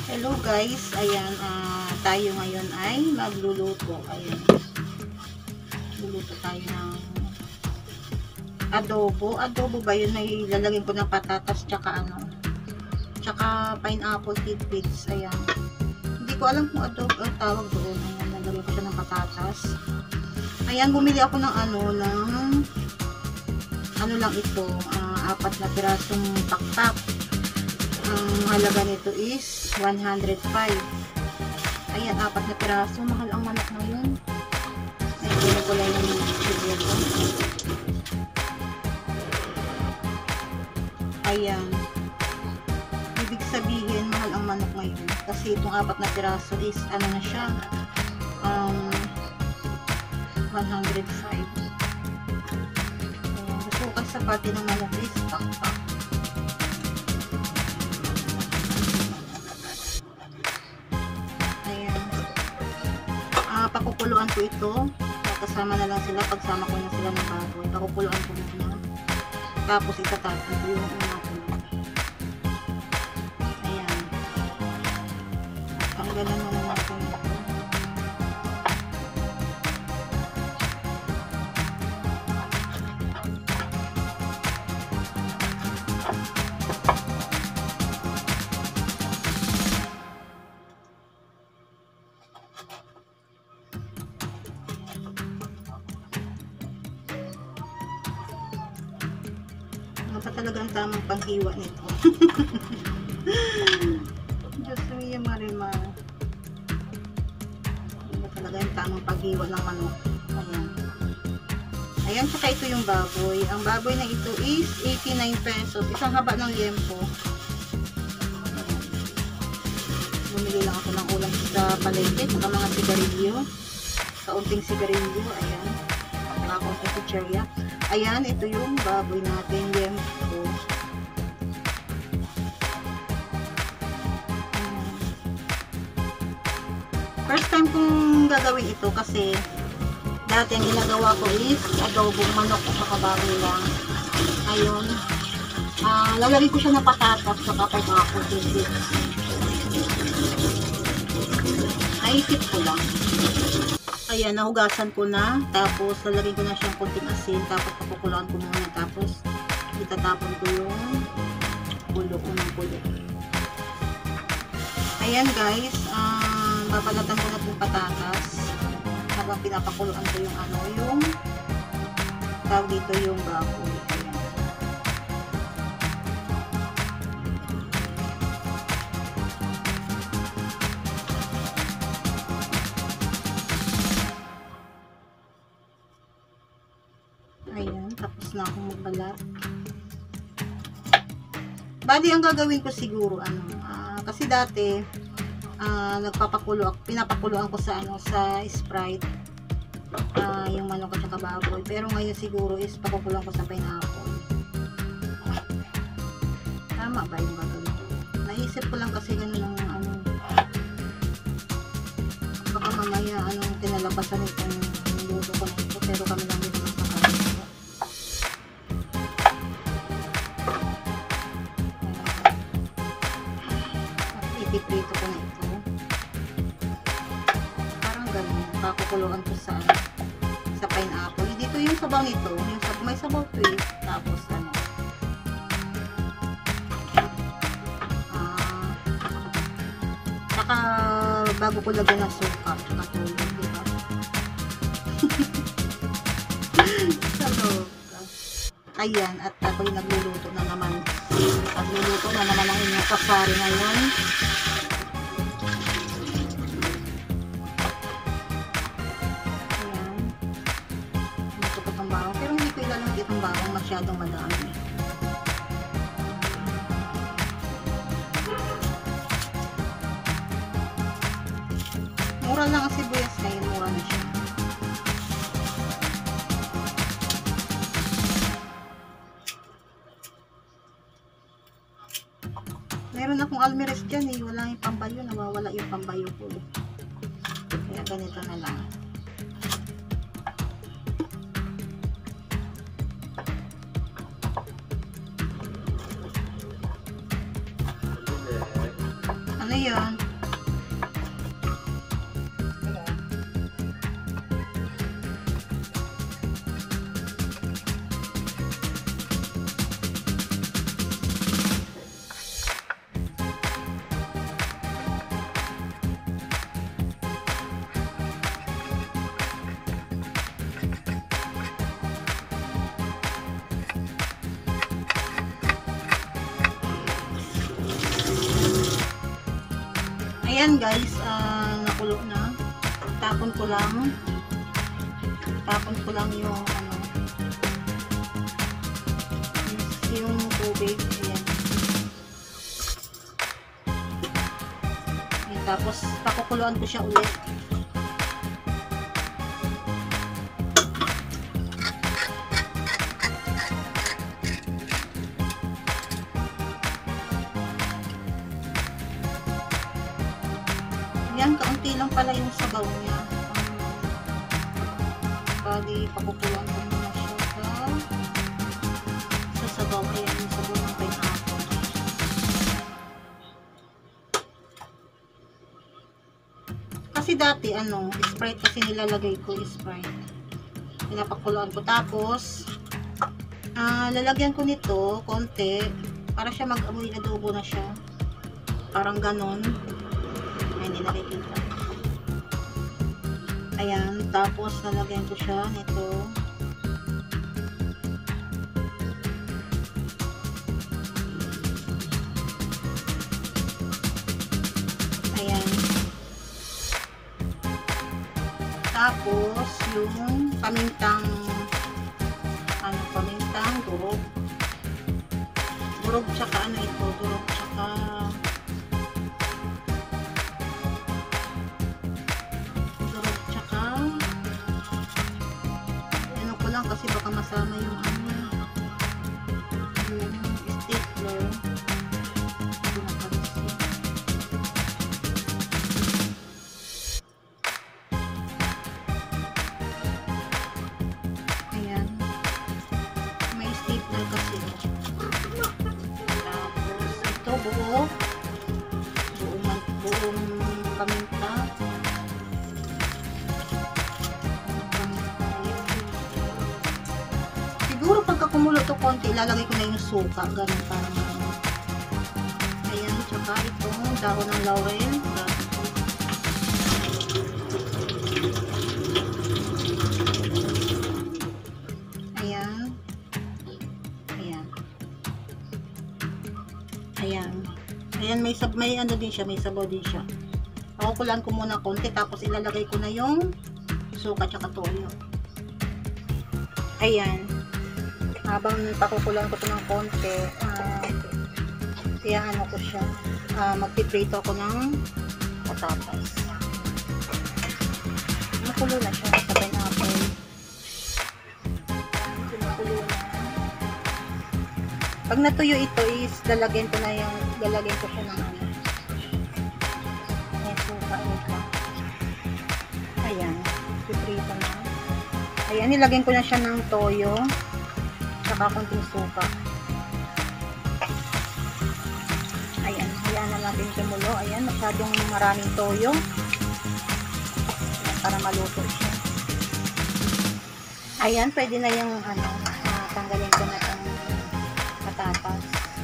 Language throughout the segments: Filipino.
Hello guys, ayan, tayo ngayon ay magluluto. Ayan, luluto tayo ng adobo. Adobo ba yun? Ay lalagyan ko ng patatas tsaka tsaka pineapple tidbits. Ayan, hindi ko alam kung adobo ang tawag doon. Ayan, lalagyan ko siya ng patatas. Ayan, bumili ako ng lang ito, 4 na pirasong pakpak. Ang halaga nito is 105. Ayan, 4 na piraso. Mahal ang manok ngayon. Ayan, ko lang yung siguro. Ayan. Ibig sabihin, mahal ang manok ngayon. Kasi itong 4 na piraso is, na siya, 105. Ayan, gusto ko kasi sa pati ng manok is pakpak. Pakukuluan ko ito. Kasama na lang sila. Pagsama ko na sila ng baboy. Pakukuluan ko na. Tapos itatapon ko yung unapulo. Ayan. Ang ganda naman natin ito. Pa talaga ang tamang panghiwa nito. Diyos mia Marimar. Ano talaga ang tamang panghiwa ng manok. Ayan. Ayan, saka ito yung baboy. Ang baboy na ito is 89 pesos. Isang haba ng liempo. Ayan. Bumili lang ako ng ulam sa palengke. Saka mga sigarilyo. Kaunting sigarilyo. Ayan. Saka kaunting kutsarya. Ayan, ito yung baboy natin, liempo. First time kong gagawin ito kasi dati ang ginagawa ko is adobong manok at saka baboy lang. Ayun. Lalagyan ko siya ng patatas sa pineapple tidbits. Naisip ko lang. Ayan, nahugasan ko na. Tapos, lalagyan ko na siyang konting asin. Tapos, pakukulaan ko muna. Tapos, itatapon ko yung unang pulo. Ayan, guys. Babalatan ko na itong patatas. Habang pinapakuluan ko yung tawag dito yung baboy. Ayan, tapos na akong magbalat. Bali, ang gagawin ko siguro, kasi dati, pinapakuluan ko sa Sprite, yung manok at saka baboy. Pero ngayon siguro is pakukuluan ko sa pineapple. Tama ba yung gagawin ko? Naisip ko lang kasi ganun ng baka mamaya, tinalabasan itong luto ko na ito. Pero kami lang dito ipiprito ko na ito. Parang ganun. Pakukuluan ko sa pineapple. Dito yung sabaw nito. May sabaw to eh. Tapos saka bago ko lagyan ng suka saka tulog, diba? Ayan, at ako'y nagluluto na naman. Nagluluto na naman ang inyong kasari ngayon. Ayan. Natutok ang bawang. Pero hindi ko ilalagay itong bawang masyadong madami. Mura lang ang sibuyas ngayon. Mura na siya. Meron akong almirez dyan eh. Wala yung pambayo. Nawawala yung pambayo ko eh. Kaya ganito na lang. Ayan. Ayan guys, nakulo na. Tapon ko lang yung yung tubig. Ayan. Ayan, tapos pakukuluan ko siya ulit. Yan, kaunti lang pala yung sabaw niya. Bali, pakukuluan ko muna siya sa sabaw. Ayan, yung sabaw ng pineapple. Kasi dati, Sprite kasi nilalagay ko, Sprite. Pinapakuluan ko. Tapos, lalagyan ko nito, konti, para siya mag-amoy adobo na siya. Parang ganon. Hindi nakikita. Ayan, tapos nalagyan ko siya nito. Ayan. Tapos yung pamintang durog. Durog tsaka durog tsaka kasi baka masama yung stapler. Ayan, may stapler kasi. Tapos ito buong paminta. Siguro pagka kumulo to konti, ilalagay ko na yung suka, ganun parang ayan, tsaka itong dahon ng laurel. Ayan. Ayan, may din siya, may sabaw din siya. Pakukulan ko muna konti, tapos ilalagay ko na yung suka tsaka toyo. Ayan. Habang pakukulan ko ito ng konti, ko siya. Magpiprito ako ng patatas. Makulo na siya sa pineapple. Makulo na. Pag natuyo ito is lalagyan ko siya ng may suka ito. Ayan. Piprito na. Ayan, nilagyan ko na siya ng toyo. Saka konting suka. Ayan, hayaan na natin kumulo. Ayan, masyadong maraming toyo. Ayan, para maluto siya. Ayan, pwede na yung tanggalin ko na itong patatas.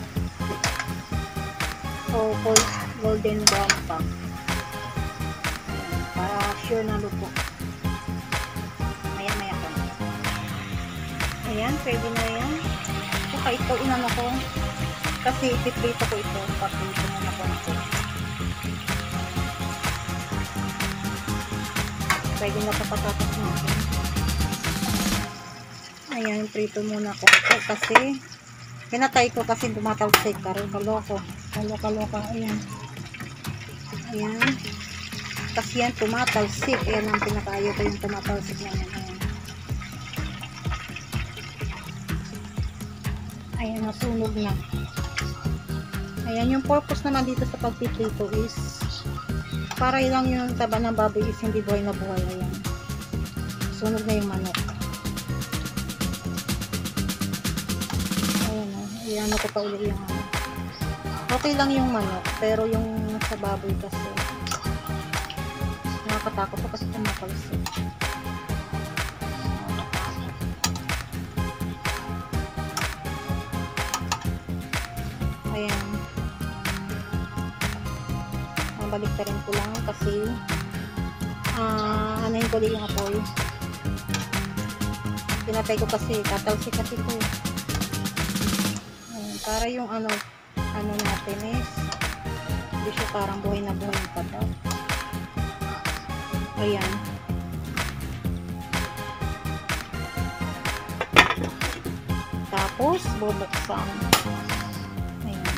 So, golden brown pa. Ayan, para sure na luto. Ayan, pwede na yan. Saka ito, ko. Kasi ipiprito ko ito. Paprito na na konti. Pwede na papatatas natin. Ayan, prito muna ko ito. Kasi, pinatay ko kasi tumatalsik. Kaloko. Ayan. Ayan. Kasi yan, tumatalsik. Ayan ang pinakaayo ko yung tumatalsik na yan. Ayan, nasunog na. Ayan, yung purpose naman dito sa pagpiprito is para lang yung taba ng baboy is hindi buhay na buhay. Ayan. Sunog na yung manok. Ayan, ayan ko pa ulit yung Okay lang yung manok, pero yung sa baboy kasi nakakatakot to kasi tumatalsik. Ayan. Balik ka rin ko lang kasi anahin ko din yung apoy. Pinatay ko kasi, tatalsik kasi ito. Ayan, para yung ano natin is hindi siya parang buhay na buhay pa daw. Ayan. Tapos bubuksan. Ayan.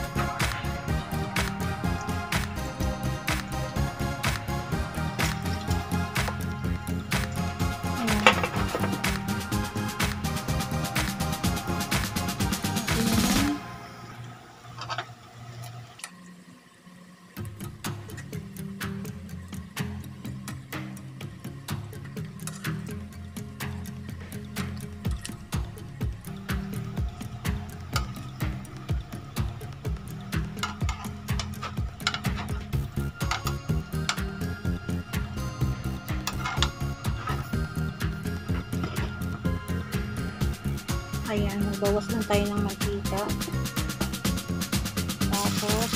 Ayan, magbawas lang tayo ng mantika. Tapos,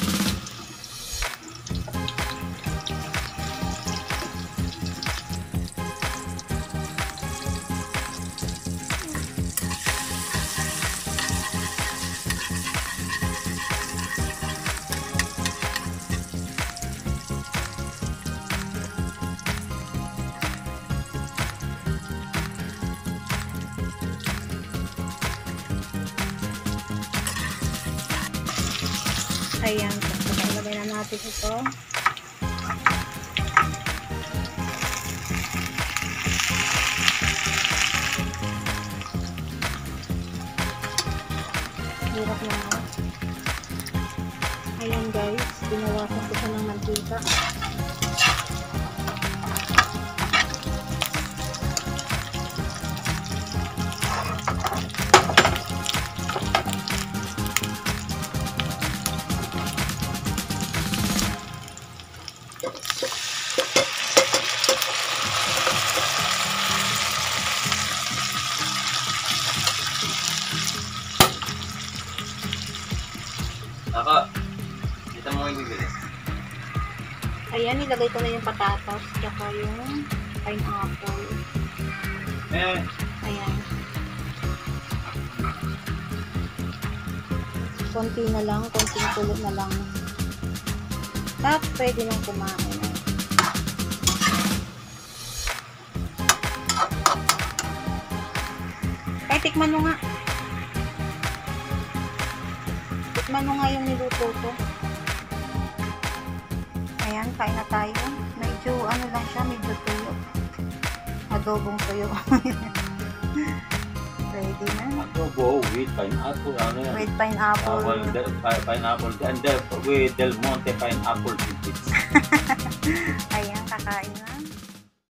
ayan, tapos ilagay na natin ito. Hirap na. Ayan guys, binawasan ko siya ng mantika. Ako, kita mo yung bibili. Ayan, nilagay ko na yung patatas tsaka yung pineapple. Ayan. Konti na lang, konting kulot na lang. At pwede nang kumain. Ay, tikman mo nga. Tikman mo nga yung niluto ko. Ayan, kain na tayo. Medyo ano lang siya, medyo tuyo. Adobong tuyo. Ready na. Adobo with pineapple. Ano yan? With pineapple. Pineapple. And with Del Monte pineapple tidbits. Ayan, kakain na.